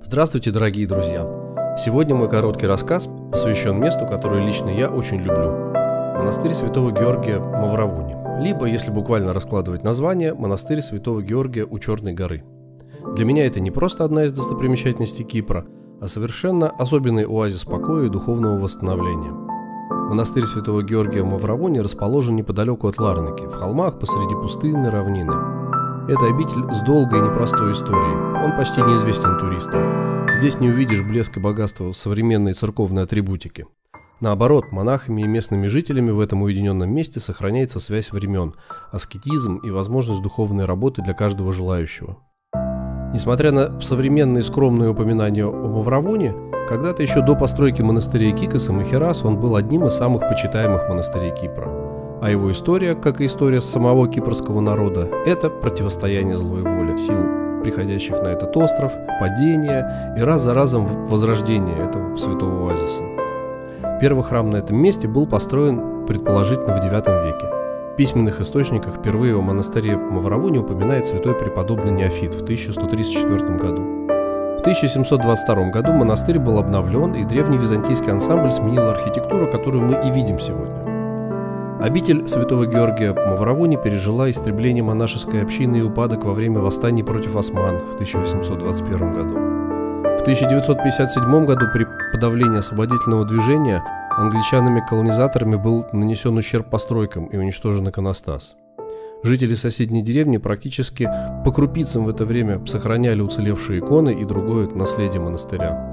Здравствуйте, дорогие друзья! Сегодня мой короткий рассказ посвящен месту, которое лично я очень люблю. Монастырь Святого Георгия Мавровуни. Либо, если буквально раскладывать название, монастырь Святого Георгия у Черной горы. Для меня это не просто одна из достопримечательностей Кипра, а совершенно особенный оазис покоя и духовного восстановления. Монастырь Святого Георгия Мавровуни расположен неподалеку от Ларнаки, в холмах посреди пустынной равнины. Это обитель с долгой и непростой историей. Он почти неизвестен туристам. Здесь не увидишь блеск и богатства современной церковной атрибутики. Наоборот, монахами и местными жителями в этом уединенном месте сохраняется связь времен, аскетизм и возможность духовной работы для каждого желающего. Несмотря на современные скромные упоминания о Мавровуни, когда-то еще до постройки монастырей Кикос и Махерас он был одним из самых почитаемых монастырей Кипра. А его история, как и история самого кипрского народа, это противостояние злой воли, сил, приходящих на этот остров, падение и раз за разом возрождение этого святого оазиса. Первый храм на этом месте был построен, предположительно, в IX веке. В письменных источниках впервые о монастыре Мавровуни упоминает святой преподобный Неофит в 1134 году. В 1722 году монастырь был обновлен, и древний византийский ансамбль сменил архитектуру, которую мы и видим сегодня. Обитель Святого Георгия Мавровуни пережила истребление монашеской общины и упадок во время восстаний против осман в 1821 году. В 1957 году при подавлении освободительного движения англичанами-колонизаторами был нанесен ущерб постройкам и уничтожен иконостас. Жители соседней деревни практически по крупицам в это время сохраняли уцелевшие иконы и другое наследие монастыря.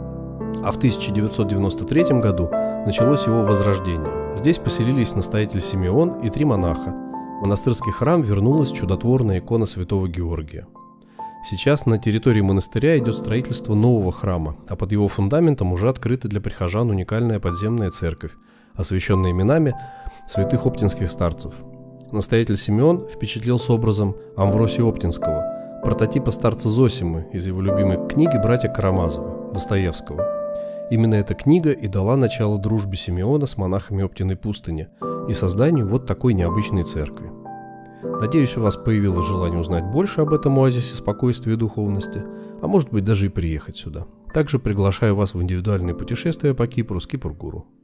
А в 1993 году началось его возрождение. Здесь поселились настоятель Симеон и 3 монаха. В монастырский храм вернулась чудотворная икона Святого Георгия. Сейчас на территории монастыря идет строительство нового храма, а под его фундаментом уже открыта для прихожан уникальная подземная церковь, освященная именами святых оптинских старцев. Настоятель Симеон впечатлился образом Амвросия Оптинского, прототипа старца Зосимы из его любимой книги «Братья Карамазовы» Достоевского. Именно эта книга и дала начало дружбе Симеона с монахами Оптиной пустыни и созданию вот такой необычной церкви. Надеюсь, у вас появилось желание узнать больше об этом оазисе спокойствия и духовности, а может быть даже и приехать сюда. Также приглашаю вас в индивидуальные путешествия по Кипру с Кипр-Гуру.